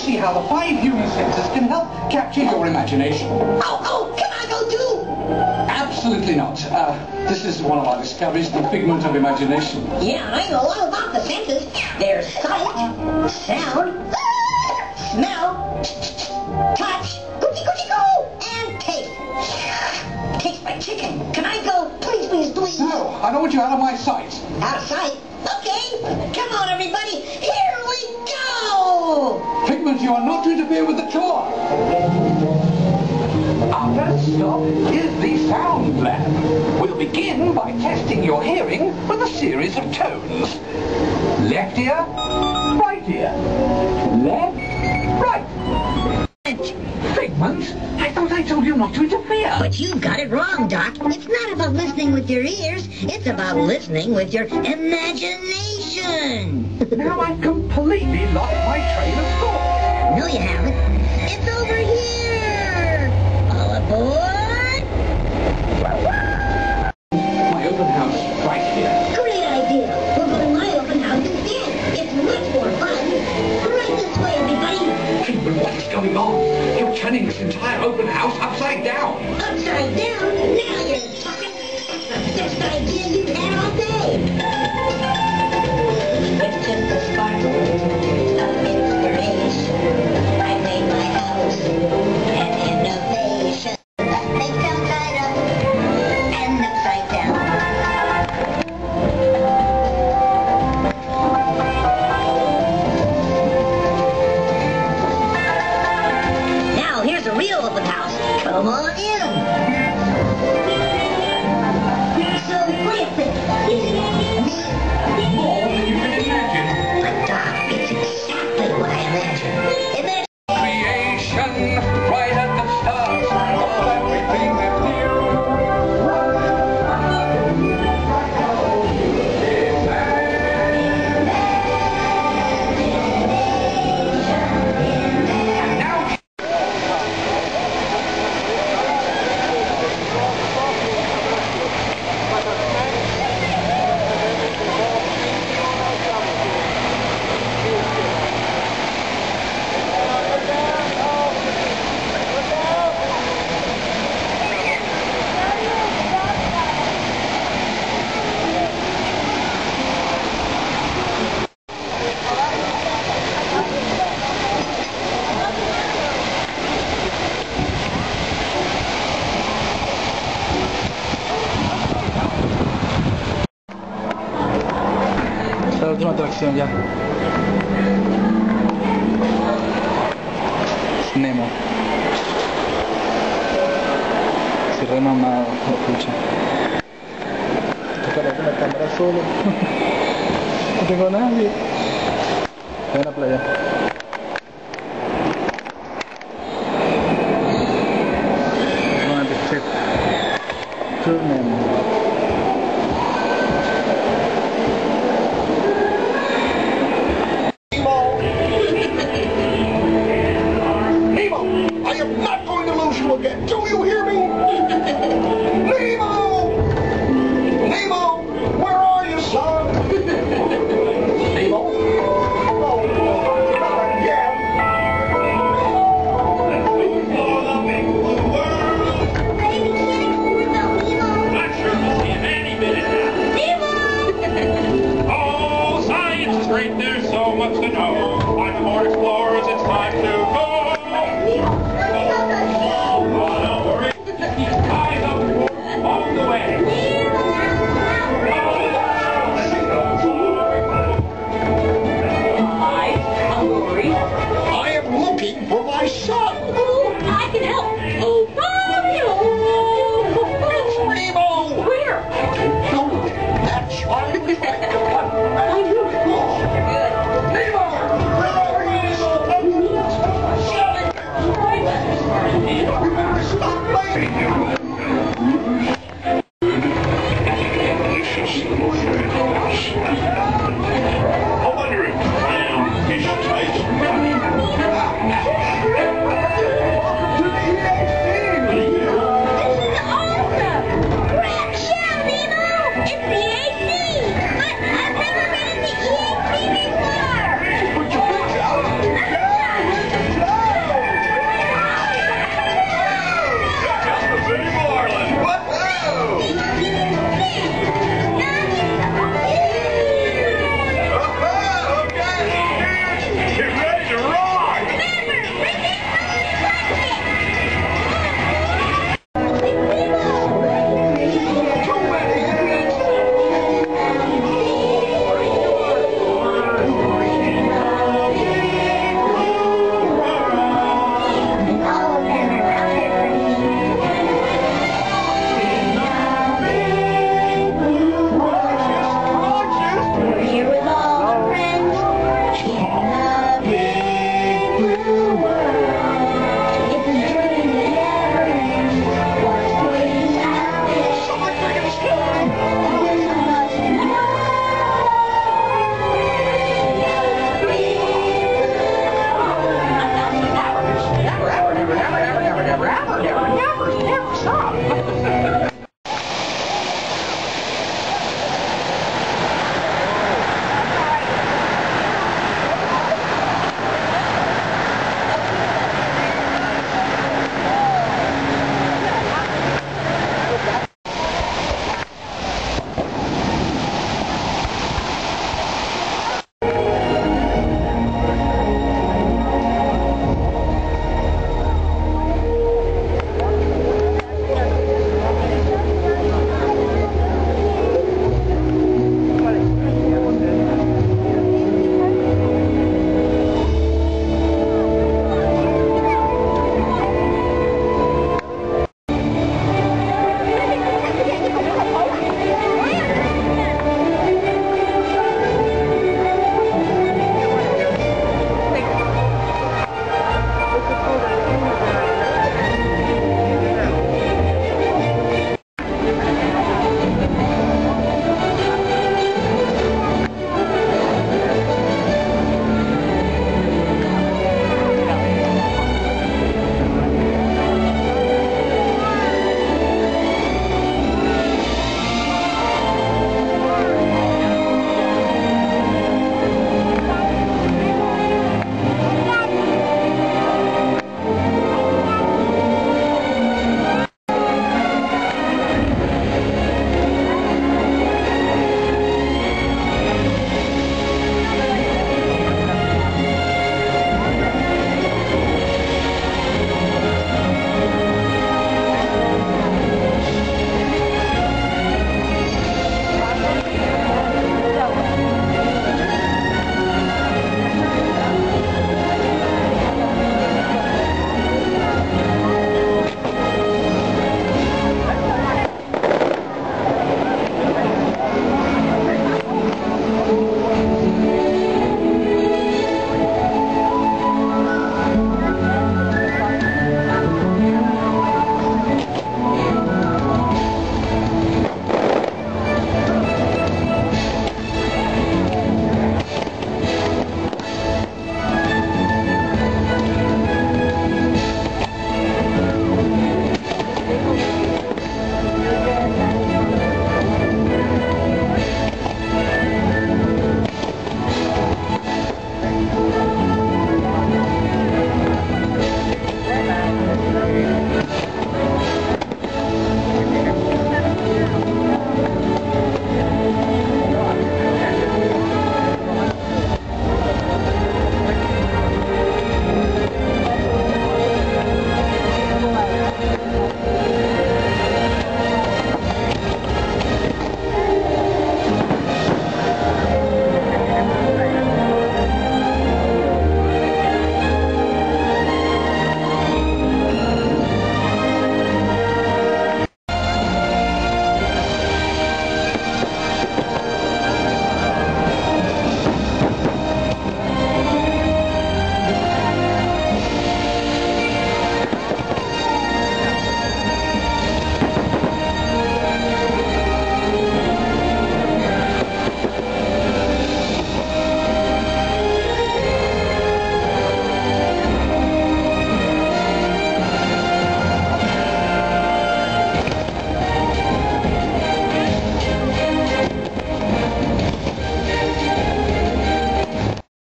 see how the 5 human senses can help capture your imagination. Oh, can I go too? Absolutely not. This is one of our discoveries, the figment of imagination. Yeah, I know all about the senses. There's sight, sound, smell, touch, go, and taste. Tastes like chicken. Can I go? Please, please, please. No, I don't want you out of my sight. Out of sight? Okay. Come on, everybody. Here we go. Figment, you are not to interfere with the tour. Our first stop is the Sound Lab. We'll begin by testing your hearing with a series of tones. Left ear, right ear. Left, right. Figment, I thought I told you not to interfere. But you got it wrong, Doc. It's not about listening with your ears. It's about listening with your imagination. Now I've completely lost my train of thought. No, you haven't. It's over here. All aboard. My open house right here. Great idea. We'll go to my open house instead. It's much more fun. Right this way, everybody. Figment, what is going on? You're turning this entire open house upside down. Upside down? Now you're talking. That's the best idea you've had all day. With just a sparkle of inspiration, I made my house an innovation. Make them right up and upside down. Now here's a real open house. Come on in. So what do you think? Is it neat? More than you can imagine. But Doc, it's exactly what I imagined. Creation, right at the start of everything that's new. And now La última atracción ya. Es Nemo. Si renomado, lo escucha. Toca la cámara solo. No tengo a nadie. Voy a la playa. Gonna be trip to Nemo. Again. Do you hear me? Nemo! Nemo! Where are you, son? Nemo? Oh, not again. Who's for the big blue world? Baby, can't without Nemo. I'm sure we'll see him any minute now. Oh, science is great. There's so much to know. I'm more explorers. It's time to go. Eyes up all the way. Hi, I'm Lori. I am looking for my son. Oh, I can help.